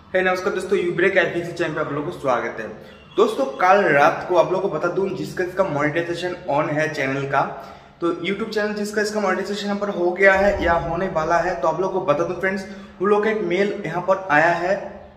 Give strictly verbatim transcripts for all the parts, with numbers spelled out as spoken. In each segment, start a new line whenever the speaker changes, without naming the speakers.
है नमस्कार दोस्तों, यूब्रेक आईपीसी चैनल पे आप लोगों को स्वागत है। दोस्तों कल रात को आप लोगों को बता दूं, जिसका इसका मोनेटाइजेशन ऑन है चैनल का, तो यूट्यूब चैनल जिसका इसका मोनेटाइजेशन यहाँ पर हो गया है या होने वाला है, तो आप लोगों को बता दूं फ्रेंड्स, वो लोग का एक मेल यहाँ पर आया है।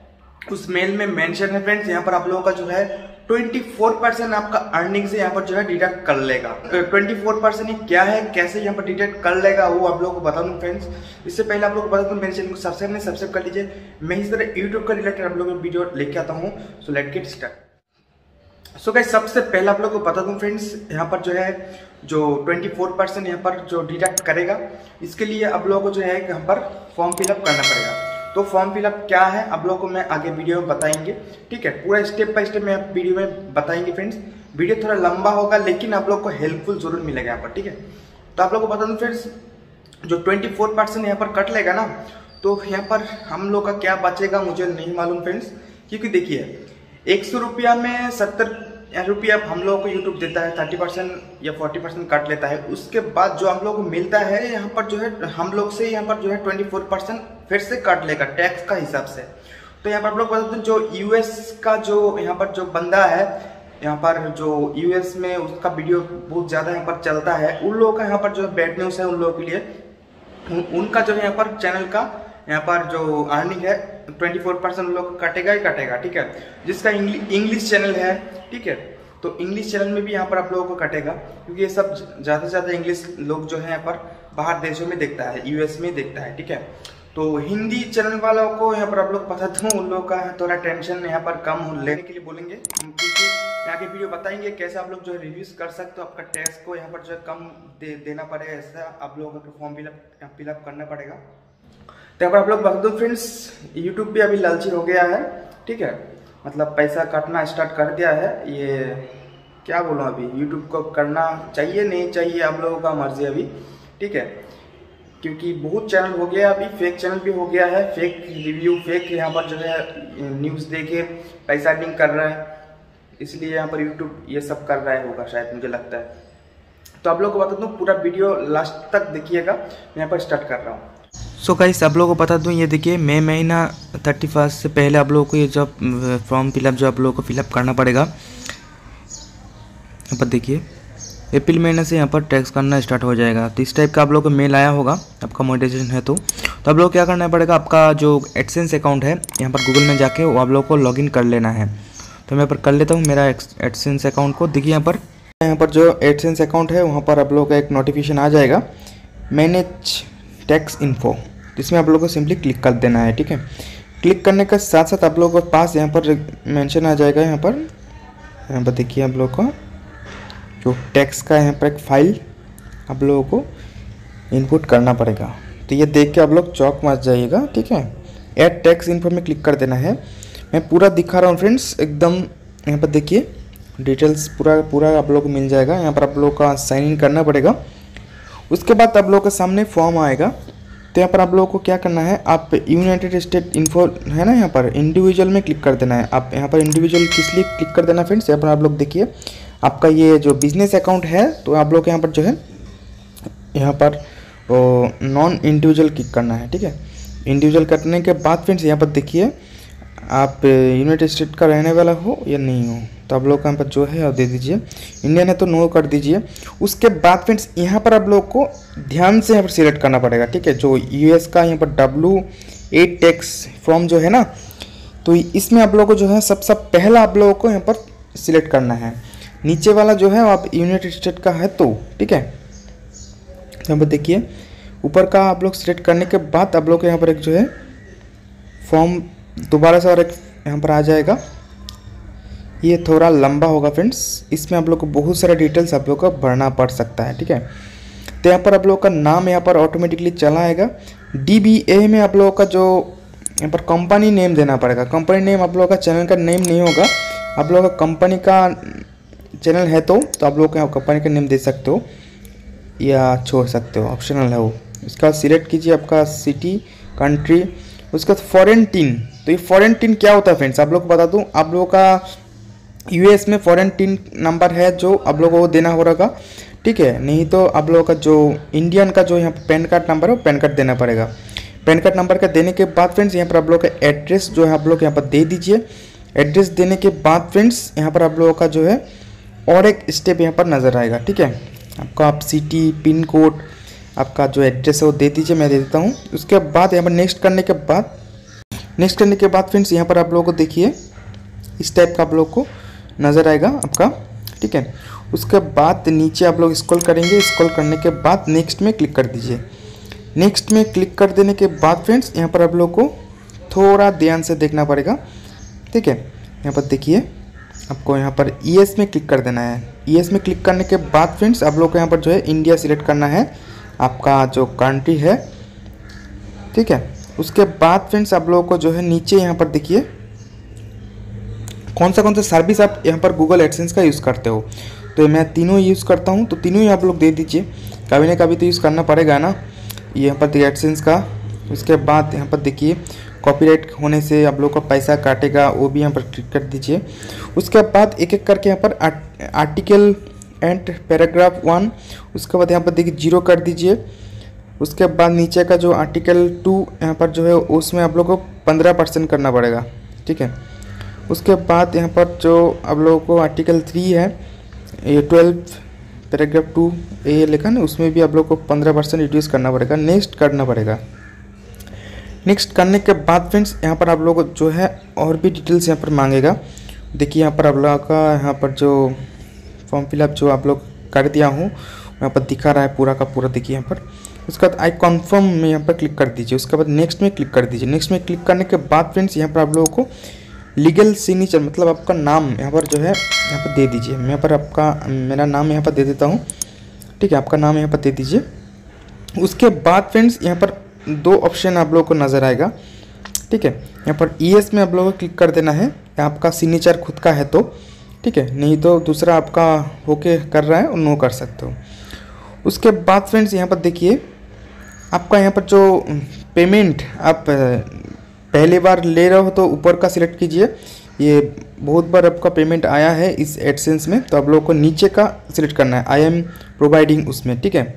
उस मेल में मेंशन है फ्रेंड्स, यहाँ पर आप लोगों का जो है चौबीस परसेंट आपका अर्निंग से यहाँ पर जो है डिडक्ट कर लेगा। चौबीस परसेंट ही क्या है, कैसे यहाँ पर डिडक्ट कर लेगा, वो आप लोगों को बता दूं फ्रेंड्स। इससे पहले आप लोगों को बता दूं, मेरे चैनल को सब्सक्राइब नहीं सब्सक्राइब कर लीजिए। मैं इस तरह यूट्यूब का रिलेटेड आप लोगों को वीडियो लेके आता हूँ। So let's get start. So guys, सबसे पहले आप लोगों को बता दूं फ्रेंड्स, यहाँ पर जो है जो चौबीस परसेंट यहाँ पर जो डिडक्ट करेगा, इसके लिए आप लोगों को जो है यहाँ पर फॉर्म फिलअप करना पड़ेगा। तो फॉर्म फिलअप क्या है आप लोगों को मैं आगे वीडियो में बताएंगे, ठीक है। पूरा स्टेप बाय स्टेप मैं वीडियो में बताएंगे फ्रेंड्स। वीडियो थोड़ा लंबा होगा लेकिन आप लोग को हेल्पफुल जरूर मिलेगा यहाँ पर, ठीक है। तो आप लोग को बता दूं फ्रेंड्स, जो चौबीस परसेंट यहाँ पर कट लेगा ना, तो यहाँ पर हम लोग का क्या बचेगा मुझे नहीं मालूम फ्रेंड्स, क्योंकि देखिए एक सौ रुपया में सत्तर रुपया हम लोगों को यूट्यूब देता है, थर्टी परसेंट या फोर्टी परसेंट काट लेता है। उसके बाद जो हम लोग को मिलता है यहाँ पर जो है हम लोग से यहाँ पर जो है ट्वेंटी फोर परसेंट फिर से काट लेगा टैक्स का हिसाब से। तो यहाँ पर आप लोग बता दें, जो यूएस का जो यहाँ पर जो बंदा है, यहाँ पर जो यूएस में उसका वीडियो बहुत ज़्यादा यहाँ पर चलता है, उन लोगों का यहाँ पर जो बैड न्यूज़ है उन लोगों के लिए, उन, उनका जो यहाँ पर चैनल का यहाँ पर जो अर्निंग है चौबीस परसेंट लोग कटेगा ही कटेगा, ठीक है। जिसका इंग्लिश चैनल है, ठीक है, तो इंग्लिश चैनल में भी यहाँ पर आप लोगों को कटेगा, क्योंकि ये सब ज़्यादा से ज़्यादा इंग्लिश लोग जो है यहाँ पर बाहर देशों में देखता है, यूएस में देखता है, ठीक है। तो हिंदी चैनल वालों को यहाँ पर आप लोग पता दूँ, उन लोगों का थोड़ा टेंशन यहाँ पर कम लेने के लिए बोलेंगे, क्योंकि यहाँ के वीडियो बताएंगे कैसे आप लोग जो है रिव्यूज कर सकते हो, आपका टैक्स को यहाँ पर जो है कम दे, देना पड़ेगा, ऐसा आप लोगों को फॉर्म फिलअप फिलअप करना पड़ेगा। तो यहाँ पर आप लोग बता दो फ्रेंड्स, यूट्यूब भी अभी लालची हो गया है, ठीक है, मतलब पैसा काटना स्टार्ट कर दिया है। ये क्या बोलूँ, अभी यूट्यूब को करना चाहिए नहीं चाहिए आप लोगों का मर्जी अभी, ठीक है, क्योंकि बहुत चैनल हो गया अभी, फेक चैनल भी हो गया है, फेक रिव्यू, फेक यहाँ पर जो है न्यूज़ देके पैसा अर्निंग कर रहा है, इसलिए यहाँ पर यूट्यूब ये सब कर रहा है होगा शायद, मुझे लगता है। तो आप लोगों को बता दूँ, पूरा वीडियो लास्ट तक देखिएगा, मैं यहाँ पर स्टार्ट कर रहा हूँ।
सो गाइस, आप लोगों को बता दूं, ये देखिए मई महीना थर्टी फर्स्ट से पहले आप लोगों को ये जो फॉर्म फिलअप जो आप लोगों को फिलअप करना पड़ेगा। यहाँ पर देखिए अप्रैल महीने से यहाँ पर टैक्स करना स्टार्ट हो जाएगा। तो इस टाइप का आप लोगों को मेल आया होगा, आपका मोनेटाइजेशन है तो तो आप लोग को क्या करना पड़ेगा, आपका जो एडसेंस अकाउंट है यहाँ पर गूगल में जाके वो आप लोग को लॉगिन कर लेना है। तो मैं यहाँ पर कर लेता हूँ मेरा एडसेंस अकाउंट को। देखिए यहाँ पर यहाँ पर जो एडसेंस अकाउंट है वहाँ पर आप लोगों का एक नोटिफिकेशन आ जाएगा, मैनेज टैक्स इन्फो, इसमें आप लोगों को सिंपली क्लिक कर देना है, ठीक है। क्लिक करने के साथ साथ आप लोगों के पास यहाँ पर मेंशन आ जाएगा, यहाँ पर यहाँ पर देखिए आप लोगों को जो टैक्स का यहाँ पर एक फाइल आप लोगों को इनपुट करना पड़ेगा। तो ये देख के आप लोग चौक मच जाइएगा, ठीक है। ऐड टैक्स इन्फो में क्लिक कर देना है। मैं पूरा दिखा रहा हूँ फ्रेंड्स एकदम, यहाँ पर देखिए डिटेल्स पूरा पूरा आप लोग को मिल जाएगा। यहाँ पर आप लोग का साइन इन करना पड़ेगा। उसके बाद आप लोग के सामने फॉर्म आएगा। तो यहाँ पर आप लोगों को क्या करना है, आप यूनाइटेड स्टेट इन्फो है ना, यहाँ पर इंडिविजुअल में क्लिक कर देना है। आप यहाँ पर इंडिविजुअल किस लिए क्लिक कर देना फ्रेंड्स, यहाँ पर आप लोग देखिए आपका ये जो बिजनेस अकाउंट है, तो आप लोग यहाँ पर जो है यहाँ पर नॉन इंडिविजुअल क्लिक करना है, ठीक है। इंडिविजुअल करने के बाद फ्रेंड्स यहाँ पर देखिए आप यूनाइटेड स्टेट का रहने वाला हो या नहीं हो, तो आप लोग यहाँ पर जो है दे दीजिए, इंडियन है तो नो कर दीजिए। उसके बाद फ्रेंड्स यहाँ पर आप लोग को ध्यान से यहाँ पर सिलेक्ट करना पड़ेगा, ठीक है। जो यूएस का यहाँ पर डब्ल्यू एट टैक्स फॉर्म जो है ना, तो इसमें आप लोग को जो है सबसे पहला आप लोगों को यहाँ पर सिलेक्ट करना है। नीचे वाला जो है आप यूनाइटेड स्टेट का है तो, ठीक है। यहाँ पर देखिए ऊपर का आप लोग सिलेक्ट करने के बाद आप लोग को यहाँ पर एक जो है फॉर्म दोबारा से और एक यहाँ पर आ जाएगा। ये थोड़ा लंबा होगा फ्रेंड्स, इसमें आप लोग को बहुत सारा डिटेल्स आप लोग को भरना पड़ सकता है, ठीक है। तो यहाँ पर आप लोग का नाम यहाँ पर ऑटोमेटिकली चला आएगा। डी बी ए में आप लोगों का जो यहाँ पर कंपनी नेम देना पड़ेगा। कंपनी नेम आप लोगों का चैनल का नेम नहीं होगा, आप लोगों का कंपनी का चैनल है तो तो आप लोग कंपनी का नेम दे सकते हो या छोड़ सकते हो, ऑप्शनल है वो। इसका सिलेक्ट कीजिए आपका सिटी, कंट्री, उसका फॉरेन टिन। तो ये फॉरेन टिन क्या होता है फ्रेंड्स, आप लोग को बता दूं, आप लोगों का यूएस में फॉरेन टिन नंबर है जो आप लोगों को देना हो रहा, ठीक है। नहीं तो आप लोगों का जो इंडियन का जो यहाँ पैन कार्ड नंबर है वो पैन कार्ड देना पड़ेगा। पैन कार्ड नंबर का देने के बाद फ्रेंड्स यहाँ पर आप लोग का एड्रेस जो है आप लोग यहाँ पर दे दीजिए। एड्रेस देने के बाद फ्रेंड्स यहाँ पर आप लोगों का जो है और एक स्टेप यहाँ पर नज़र आएगा, ठीक है। आपका आप सिटी, पिन कोड, आपका जो एड्रेस है वो दे दीजिए, मैं दे देता हूँ। उसके बाद यहाँ पर नेक्स्ट करने के बाद नेक्स्ट करने के बाद फ्रेंड्स यहाँ पर आप लोगों को देखिए इस टाइप का आप लोग को नज़र आएगा आपका, ठीक है। उसके बाद नीचे आप लोग स्क्रॉल करेंगे, स्क्रॉल करने के बाद नेक्स्ट में क्लिक कर दीजिए। नेक्स्ट में क्लिक कर देने के बाद फ्रेंड्स यहाँ पर आप लोग को थोड़ा ध्यान से देखना पड़ेगा, ठीक है। यहाँ पर देखिए आपको यहाँ पर ईएस में क्लिक कर देना है। ईएस में क्लिक करने के बाद फ्रेंड्स आप लोग को यहाँ पर जो है इंडिया सिलेक्ट करना है, आपका जो कंट्री है, ठीक है। उसके बाद फ्रेंड्स आप लोगों को जो है नीचे यहाँ पर देखिए कौन सा कौन सा सर्विस आप यहाँ पर गूगल एडसेंस का यूज़ करते हो। तो मैं तीनों यूज़ करता हूँ, तो तीनों ही आप लोग दे दीजिए, कभी ना कभी तो यूज़ करना पड़ेगा ना, यहाँ पर देखिए एडसेंस का। उसके बाद यहाँ पर देखिए कॉपीराइट होने से आप लोग का पैसा काटेगा, वो भी यहाँ पर क्लिक कर दीजिए। उसके बाद एक एक करके यहाँ पर आर्टिकल एंड पैराग्राफ वन, उसके बाद यहाँ पर देखिए जीरो कर दीजिए। उसके बाद नीचे का जो आर्टिकल टू यहाँ पर जो है उसमें आप लोग को पंद्रह परसेंट करना पड़ेगा, ठीक है। उसके बाद यहाँ पर जो आप लोगों को आर्टिकल थ्री है, ये ट्वेल्व पैराग्राफ टू ये लिखा ना, उसमें भी आप लोग को पंद्रह परसेंट रिड्यूस करना पड़ेगा, नेक्स्ट करना पड़ेगा। नेक्स्ट करने के बाद फ्रेंड्स यहाँ पर आप लोग को जो है और भी डिटेल्स यहाँ पर मांगेगा। देखिए यहाँ पर आप लोगों का यहाँ पर जो फॉर्म फिलअप जो आप लोग कर दिया हूँ यहाँ पर दिखा रहा है पूरा का पूरा, देखिए यहाँ पर। उसके बाद आई कन्फर्म में यहाँ पर क्लिक कर दीजिए। उसके बाद नेक्स्ट में क्लिक कर दीजिए। नेक्स्ट में क्लिक करने के बाद फ्रेंड्स यहाँ पर आप लोगों को लीगल सिग्नेचर मतलब आपका नाम यहाँ पर जो है यहाँ पर दे दीजिए। मैं यहाँ पर आपका मेरा नाम यहाँ पर दे देता हूँ, ठीक है। आपका नाम यहाँ पर दे दीजिए। उसके बाद फ्रेंड्स यहाँ पर दो ऑप्शन आप लोगों को नज़र आएगा, ठीक है। यहाँ पर ईएस में आप लोगों को क्लिक कर देना है, आपका सिग्नेचर खुद का है तो, ठीक है, नहीं तो दूसरा आपका होके कर रहा है और नो कर सकते हो। उसके बाद फ्रेंड्स यहाँ पर देखिए आपका यहाँ पर जो पेमेंट आप पहली बार ले रहे हो तो ऊपर का सिलेक्ट कीजिए। ये बहुत बार आपका पेमेंट आया है इस एडसेंस में, तो आप लोगों को नीचे का सिलेक्ट करना है, आई एम प्रोवाइडिंग उसमें, ठीक है।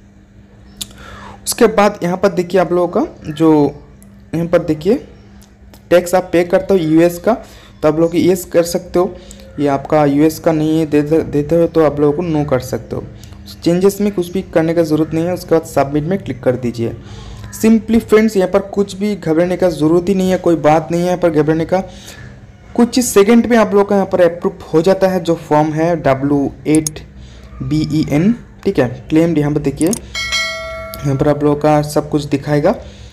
उसके बाद यहाँ पर देखिए आप लोगों का जो यहाँ पर देखिए टैक्स आप पे करते हो यूएस का, तो आप लोग येस कर सकते हो। ये आपका यूएस का नहीं है देते देते हो तो आप लोगों को नो कर सकते हो। चेंजेस में कुछ भी करने का ज़रूरत नहीं है। उसके बाद सबमिट में क्लिक कर दीजिए। सिंपली फ्रेंड्स यहाँ पर कुछ भी घबराने का ज़रूरत ही नहीं है, कोई बात नहीं है यहाँ पर घबराने का। कुछ सेकंड में आप लोग का यहाँ पर अप्रूव हो जाता है जो फॉर्म है W eight B E N, ठीक है, क्लेम्ड। यहाँ पर देखिए यहाँ पर आप लोगों का सब कुछ दिखाएगा।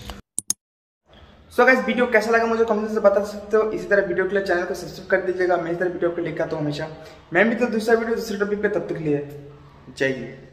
सो गाइस वीडियो कैसा लगा मुझे कमेंट से बता सकते हो। इसी तरह वीडियो के लिए चैनल को सब्सक्राइब कर दीजिएगा। मैं इस तरह वीडियो को लेकर आता हूँ हमेशा। मैं भी तो दूसरा वीडियो दूसरे टॉपिक पे, तब तक के लिए जय हिंद।